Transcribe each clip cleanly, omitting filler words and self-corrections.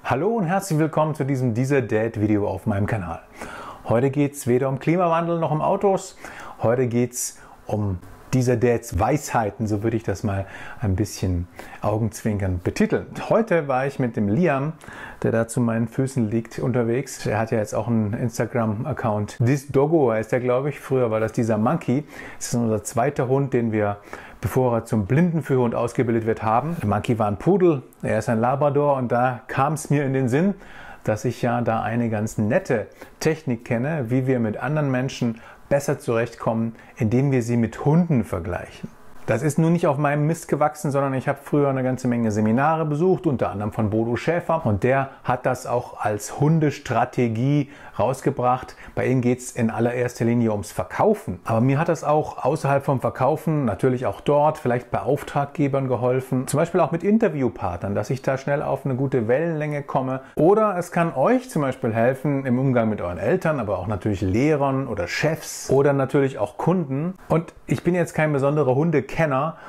Hallo und herzlich willkommen zu diesem Dad-Video auf meinem Kanal. Heute geht es weder um Klimawandel noch um Autos. Heute geht es um Dads Weisheiten, so würde ich das mal ein bisschen augenzwinkernd betiteln. Heute war ich mit dem Liam, der da zu meinen Füßen liegt, unterwegs. Er hat ja jetzt auch einen Instagram-Account. This Doggo heißt er, glaube ich. Früher war das dieser Monkey. Das ist unser zweiter Hund, den wir, bevor er zum Blindenführhund ausgebildet wird, haben. Der Monkey war ein Pudel, er ist ein Labrador und da kam es mir in den Sinn, dass ich ja da eine ganz nette Technik kenne, wie wir mit anderen Menschen besser zurechtkommen, indem wir sie mit Hunden vergleichen. Das ist nun nicht auf meinem Mist gewachsen, sondern ich habe früher eine ganze Menge Seminare besucht, unter anderem von Bodo Schäfer. Und der hat das auch als Hundestrategie rausgebracht. Bei ihm geht es in allererster Linie ums Verkaufen. Aber mir hat das auch außerhalb vom Verkaufen, natürlich auch dort, vielleicht bei Auftraggebern geholfen. Zum Beispiel auch mit Interviewpartnern, dass ich da schnell auf eine gute Wellenlänge komme. Oder es kann euch zum Beispiel helfen im Umgang mit euren Eltern, aber auch natürlich Lehrern oder Chefs oder natürlich auch Kunden. Und ich bin jetzt kein besonderer Hundekenner,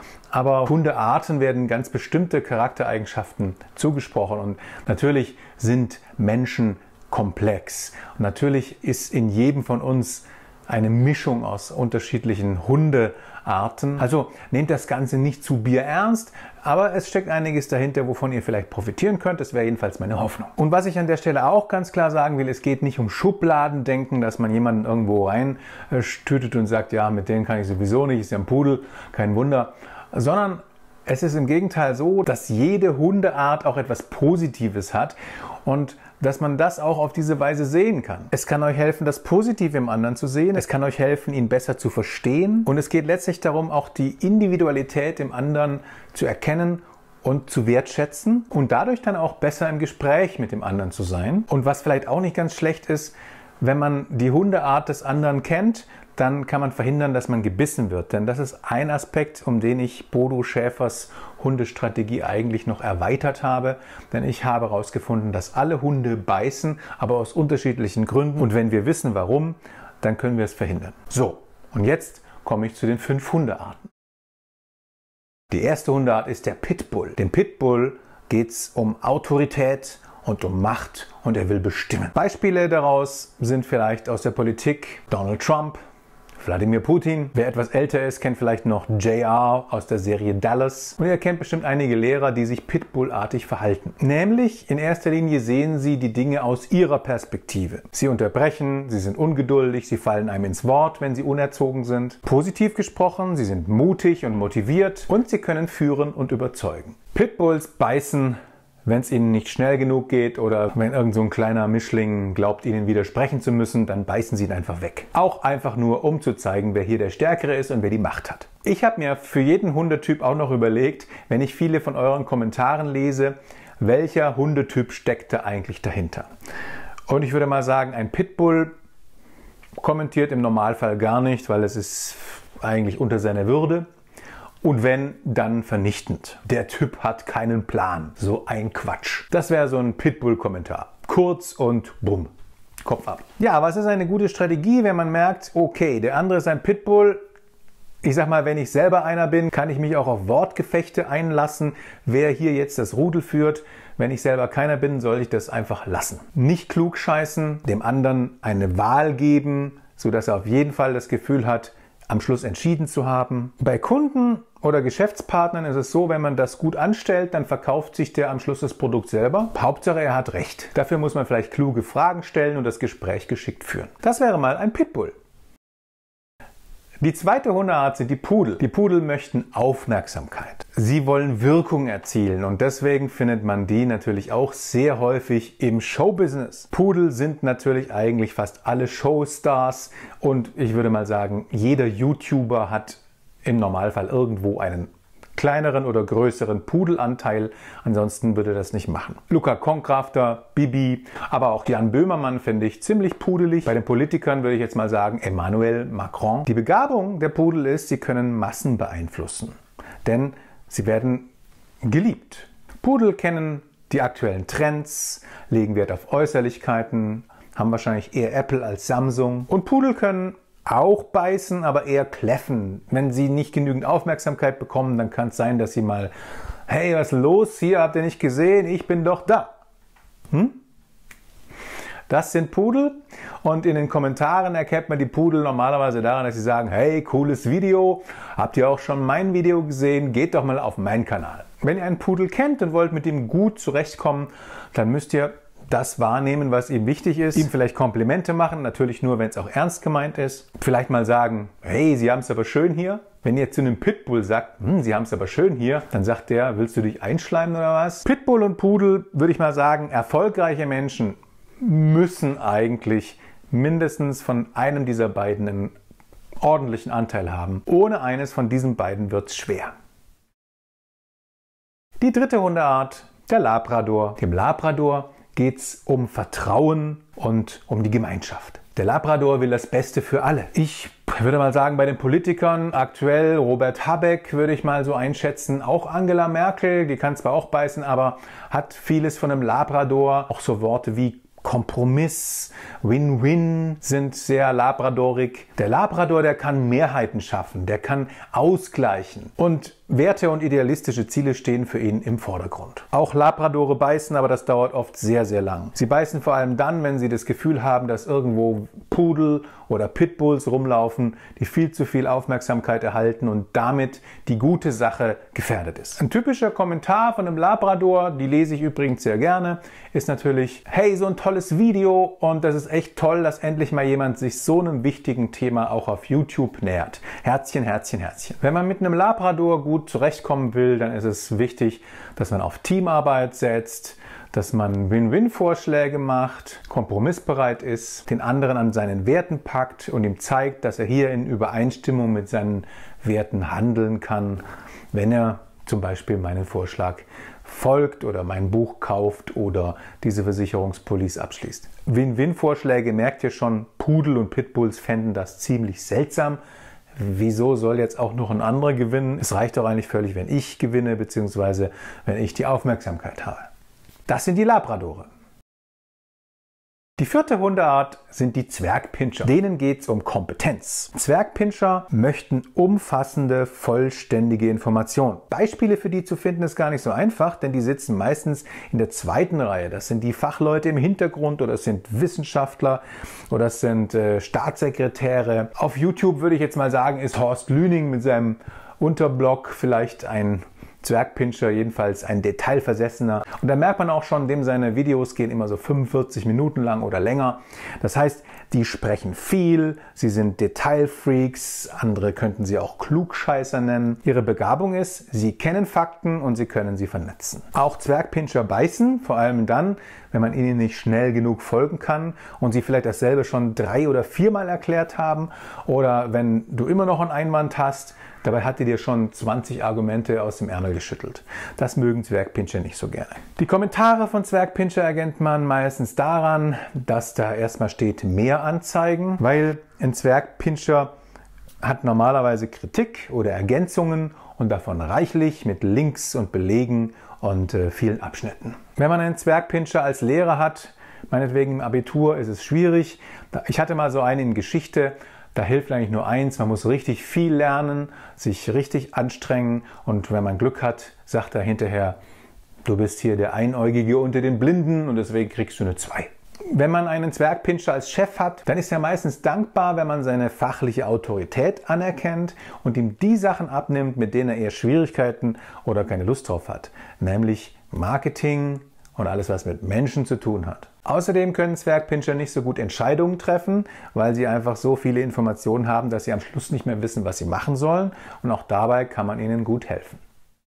aber Hundearten werden ganz bestimmte Charaktereigenschaften zugesprochen und natürlich sind Menschen komplex. Und natürlich ist in jedem von uns eine Mischung aus unterschiedlichen Hundearten. Also nehmt das Ganze nicht zu bierernst, aber es steckt einiges dahinter, wovon ihr vielleicht profitieren könnt. Das wäre jedenfalls meine Hoffnung. Und was ich an der Stelle auch ganz klar sagen will, es geht nicht um Schubladendenken, dass man jemanden irgendwo reintütet und sagt, ja, mit denen kann ich sowieso nicht, ist ja ein Pudel, kein Wunder, sondern es ist im Gegenteil so, dass jede Hundeart auch etwas Positives hat und dass man das auch auf diese Weise sehen kann. Es kann euch helfen, das Positive im anderen zu sehen. Es kann euch helfen, ihn besser zu verstehen. Und es geht letztlich darum, auch die Individualität im anderen zu erkennen und zu wertschätzen und dadurch dann auch besser im Gespräch mit dem anderen zu sein. Und was vielleicht auch nicht ganz schlecht ist, wenn man die Hundeart des anderen kennt, dann kann man verhindern, dass man gebissen wird. Denn das ist ein Aspekt, um den ich Bodo Schäfers Hundestrategie eigentlich noch erweitert habe. Denn ich habe herausgefunden, dass alle Hunde beißen, aber aus unterschiedlichen Gründen. Und wenn wir wissen, warum, dann können wir es verhindern. So, und jetzt komme ich zu den 5 Hundearten. Die erste Hundeart ist der Pitbull. Dem Pitbull geht es um Autorität und um Macht und er will bestimmen. Beispiele daraus sind vielleicht aus der Politik Donald Trump, Wladimir Putin. Wer etwas älter ist, kennt vielleicht noch JR aus der Serie Dallas. Und ihr kennt bestimmt einige Lehrer, die sich Pitbull-artig verhalten. Nämlich in erster Linie sehen sie die Dinge aus ihrer Perspektive. Sie unterbrechen, sie sind ungeduldig, sie fallen einem ins Wort, wenn sie unerzogen sind. Positiv gesprochen, sie sind mutig und motiviert und sie können führen und überzeugen. Pitbulls beißen, wenn es ihnen nicht schnell genug geht oder wenn irgend so ein kleiner Mischling glaubt, ihnen widersprechen zu müssen, dann beißen sie ihn einfach weg. Auch einfach nur, um zu zeigen, wer hier der Stärkere ist und wer die Macht hat. Ich habe mir für jeden Hundetyp auch noch überlegt, wenn ich viele von euren Kommentaren lese, welcher Hundetyp steckt da eigentlich dahinter. Und ich würde mal sagen, ein Pitbull kommentiert im Normalfall gar nicht, weil es ist eigentlich unter seiner Würde. Und wenn, dann vernichtend. Der Typ hat keinen Plan. So ein Quatsch. Das wäre so ein Pitbull-Kommentar. Kurz und bumm. Kopf ab. Ja, was ist eine gute Strategie, wenn man merkt, okay, der andere ist ein Pitbull. Ich sag mal, wenn ich selber einer bin, kann ich mich auch auf Wortgefechte einlassen, wer hier jetzt das Rudel führt. Wenn ich selber keiner bin, soll ich das einfach lassen. Nicht klug scheißen, dem anderen eine Wahl geben, sodass er auf jeden Fall das Gefühl hat, am Schluss entschieden zu haben. Bei Kunden oder Geschäftspartnern ist es so, wenn man das gut anstellt, dann verkauft sich der am Schluss das Produkt selber. Hauptsache, er hat recht. Dafür muss man vielleicht kluge Fragen stellen und das Gespräch geschickt führen. Das wäre mal ein Pitbull. Die zweite Hundeart sind die Pudel. Die Pudel möchten Aufmerksamkeit. Sie wollen Wirkung erzielen und deswegen findet man die natürlich auch sehr häufig im Showbusiness. Pudel sind natürlich eigentlich fast alle Showstars und ich würde mal sagen, jeder YouTuber hat im Normalfall irgendwo einen kleineren oder größeren Pudelanteil, ansonsten würde das nicht machen. Luca Konkrafter, Bibi, aber auch Jan Böhmermann finde ich ziemlich pudelig. Bei den Politikern würde ich jetzt mal sagen Emmanuel Macron. Die Begabung der Pudel ist, sie können Massen beeinflussen, denn sie werden geliebt. Pudel kennen die aktuellen Trends, legen Wert auf Äußerlichkeiten, haben wahrscheinlich eher Apple als Samsung und Pudel können auch beißen, aber eher kläffen. Wenn sie nicht genügend Aufmerksamkeit bekommen, dann kann es sein, dass sie mal, hey, was ist los? Hier habt ihr nicht gesehen, ich bin doch da. Das sind Pudel und in den Kommentaren erkennt man die Pudel normalerweise daran, dass sie sagen, hey, cooles Video, habt ihr auch schon mein Video gesehen, geht doch mal auf meinen Kanal. Wenn ihr einen Pudel kennt und wollt mit ihm gut zurechtkommen, dann müsst ihr das wahrnehmen, was ihm wichtig ist. Ihm vielleicht Komplimente machen, natürlich nur, wenn es auch ernst gemeint ist. Vielleicht mal sagen, hey, Sie haben es aber schön hier. Wenn ihr zu einem Pitbull sagt, Sie haben es aber schön hier, dann sagt der, willst du dich einschleimen oder was? Pitbull und Pudel, würde ich mal sagen, erfolgreiche Menschen müssen eigentlich mindestens von einem dieser beiden einen ordentlichen Anteil haben. Ohne eines von diesen beiden wird es schwer. Die dritte Hundeart, der Labrador. Dem Labrador geht es um Vertrauen und um die Gemeinschaft. Der Labrador will das Beste für alle. Ich würde mal sagen, bei den Politikern aktuell Robert Habeck würde ich mal so einschätzen, auch Angela Merkel, die kann zwar auch beißen, aber hat vieles von einem Labrador, auch so Worte wie Kompromiss, Win-Win sind sehr labradorig. Der Labrador, der kann Mehrheiten schaffen, der kann ausgleichen und Werte und idealistische Ziele stehen für ihn im Vordergrund. Auch Labradore beißen, aber das dauert oft sehr, sehr lang. Sie beißen vor allem dann, wenn sie das Gefühl haben, dass irgendwo Pudel oder Pitbulls rumlaufen, die viel zu viel Aufmerksamkeit erhalten und damit die gute Sache gefährdet ist. Ein typischer Kommentar von einem Labrador, die lese ich übrigens sehr gerne, ist natürlich, hey, so ein tolles Video und das ist echt toll, dass endlich mal jemand sich so einem wichtigen Thema auch auf YouTube nähert. Herzchen, Herzchen, Herzchen. Wenn man mit einem Labrador gut zurechtkommen will, dann ist es wichtig, dass man auf Teamarbeit setzt, dass man Win-Win-Vorschläge macht, kompromissbereit ist, den anderen an seinen Werten packt und ihm zeigt, dass er hier in Übereinstimmung mit seinen Werten handeln kann, wenn er zum Beispiel meinen Vorschlag folgt oder mein Buch kauft oder diese Versicherungspolice abschließt. Win-Win-Vorschläge, merkt ihr schon, Pudel und Pitbulls fänden das ziemlich seltsam. Wieso soll jetzt auch noch ein anderer gewinnen? Es reicht doch eigentlich völlig, wenn ich gewinne, beziehungsweise wenn ich die Aufmerksamkeit habe. Das sind die Labradore. Die vierte Hundeart sind die Zwergpinscher. Denen geht es um Kompetenz. Zwergpinscher möchten umfassende, vollständige Informationen. Beispiele für die zu finden ist gar nicht so einfach, denn die sitzen meistens in der zweiten Reihe. Das sind die Fachleute im Hintergrund oder es sind Wissenschaftler oder es sind Staatssekretäre. Auf YouTube würde ich jetzt mal sagen, ist Horst Lüning mit seinem Unterblog vielleicht ein Zwergpinscher, jedenfalls ein Detailversessener. Und da merkt man auch schon, dem seine Videos gehen immer so 45 Minuten lang oder länger. Das heißt, die sprechen viel, sie sind Detailfreaks, andere könnten sie auch Klugscheißer nennen. Ihre Begabung ist, sie kennen Fakten und sie können sie vernetzen. Auch Zwergpinscher beißen, vor allem dann, wenn man ihnen nicht schnell genug folgen kann und sie vielleicht dasselbe schon 3- oder 4-mal erklärt haben oder wenn du immer noch einen Einwand hast, dabei hat die dir schon 20 Argumente aus dem Ärmel geschüttelt. Das mögen Zwergpinscher nicht so gerne. Die Kommentare von Zwergpinscher erkennt man meistens daran, dass da erstmal steht mehr anzeigen, weil ein Zwergpinscher hat normalerweise Kritik oder Ergänzungen und davon reichlich mit Links und Belegen und vielen Abschnitten. Wenn man einen Zwergpinscher als Lehrer hat, meinetwegen im Abitur, ist es schwierig. Ich hatte mal so einen in Geschichte. Da hilft eigentlich nur eins, man muss richtig viel lernen, sich richtig anstrengen und wenn man Glück hat, sagt er hinterher, du bist hier der Einäugige unter den Blinden und deswegen kriegst du eine 2. Wenn man einen Zwergpinscher als Chef hat, dann ist er meistens dankbar, wenn man seine fachliche Autorität anerkennt und ihm die Sachen abnimmt, mit denen er eher Schwierigkeiten oder keine Lust drauf hat, nämlich Marketing und alles, was mit Menschen zu tun hat. Außerdem können Zwergpinscher nicht so gut Entscheidungen treffen, weil sie einfach so viele Informationen haben, dass sie am Schluss nicht mehr wissen, was sie machen sollen. Und auch dabei kann man ihnen gut helfen.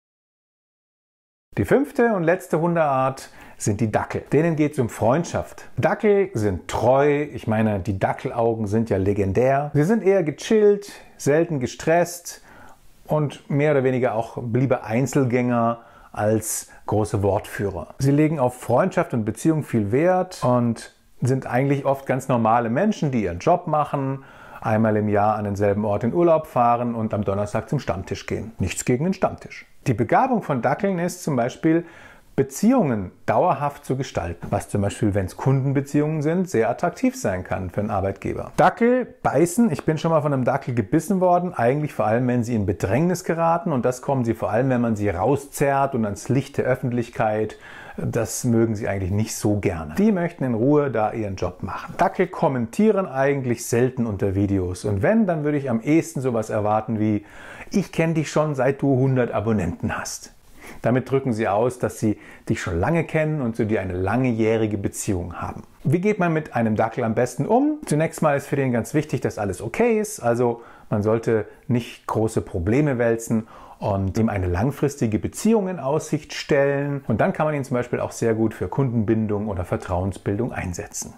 Die fünfte und letzte Hundeart sind die Dackel. Denen geht es um Freundschaft. Dackel sind treu. Ich meine, die Dackelaugen sind ja legendär. Sie sind eher gechillt, selten gestresst und mehr oder weniger auch lieber Einzelgänger als große Wortführer. Sie legen auf Freundschaft und Beziehung viel Wert und sind eigentlich oft ganz normale Menschen, die ihren Job machen, einmal im Jahr an denselben Ort in Urlaub fahren und am Donnerstag zum Stammtisch gehen. Nichts gegen den Stammtisch. Die Begabung von Dackeln ist zum Beispiel, Beziehungen dauerhaft zu gestalten, was zum Beispiel, wenn es Kundenbeziehungen sind, sehr attraktiv sein kann für einen Arbeitgeber. Dackel beißen, ich bin schon mal von einem Dackel gebissen worden, eigentlich vor allem, wenn sie in Bedrängnis geraten, und das kommen sie vor allem, wenn man sie rauszerrt und ans Licht der Öffentlichkeit. Das mögen sie eigentlich nicht so gerne. Die möchten in Ruhe da ihren Job machen. Dackel kommentieren eigentlich selten unter Videos, und wenn, dann würde ich am ehesten sowas erwarten wie: Ich kenne dich schon, seit du 100 Abonnenten hast. Damit drücken sie aus, dass sie dich schon lange kennen und zu dir eine langjährige Beziehung haben. Wie geht man mit einem Dackel am besten um? Zunächst mal ist für den ganz wichtig, dass alles okay ist. Also man sollte nicht große Probleme wälzen und ihm eine langfristige Beziehung in Aussicht stellen. Und dann kann man ihn zum Beispiel auch sehr gut für Kundenbindung oder Vertrauensbildung einsetzen.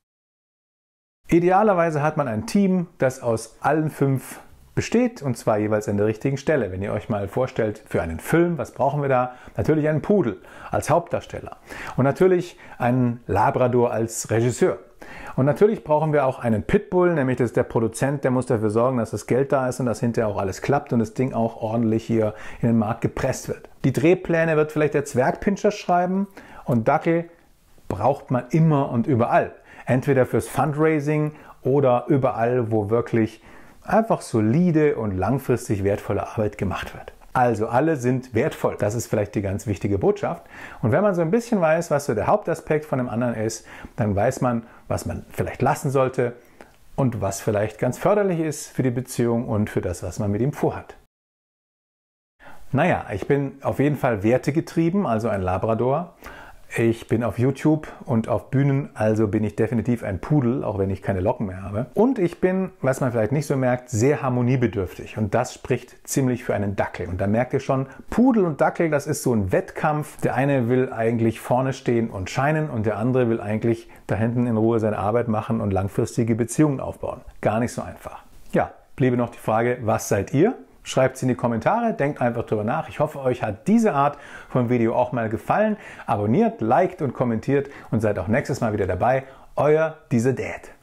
Idealerweise hat man ein Team, das aus allen 5 besteht, und zwar jeweils an der richtigen Stelle. Wenn ihr euch mal vorstellt, für einen Film, was brauchen wir da? Natürlich einen Pudel als Hauptdarsteller und natürlich einen Labrador als Regisseur. Und natürlich brauchen wir auch einen Pitbull, nämlich das ist der Produzent, der muss dafür sorgen, dass das Geld da ist und dass hinterher auch alles klappt und das Ding auch ordentlich hier in den Markt gepresst wird. Die Drehpläne wird vielleicht der Zwergpinscher schreiben, und Dackel braucht man immer und überall. Entweder fürs Fundraising oder überall, wo wirklich einfach solide und langfristig wertvolle Arbeit gemacht wird. Also alle sind wertvoll. Das ist vielleicht die ganz wichtige Botschaft. Und wenn man so ein bisschen weiß, was so der Hauptaspekt von dem anderen ist, dann weiß man, was man vielleicht lassen sollte und was vielleicht ganz förderlich ist für die Beziehung und für das, was man mit ihm vorhat. Naja, ich bin auf jeden Fall wertegetrieben, also ein Labrador. Ich bin auf YouTube und auf Bühnen, also bin ich definitiv ein Pudel, auch wenn ich keine Locken mehr habe. Und ich bin, was man vielleicht nicht so merkt, sehr harmoniebedürftig. Und das spricht ziemlich für einen Dackel. Und da merkt ihr schon, Pudel und Dackel, das ist so ein Wettkampf. Der eine will eigentlich vorne stehen und scheinen und der andere will eigentlich da hinten in Ruhe seine Arbeit machen und langfristige Beziehungen aufbauen. Gar nicht so einfach. Ja, bliebe noch die Frage, was seid ihr? Schreibt es in die Kommentare, denkt einfach drüber nach. Ich hoffe, euch hat diese Art von Video auch mal gefallen. Abonniert, liked und kommentiert und seid auch nächstes Mal wieder dabei. Euer Dieser Dad.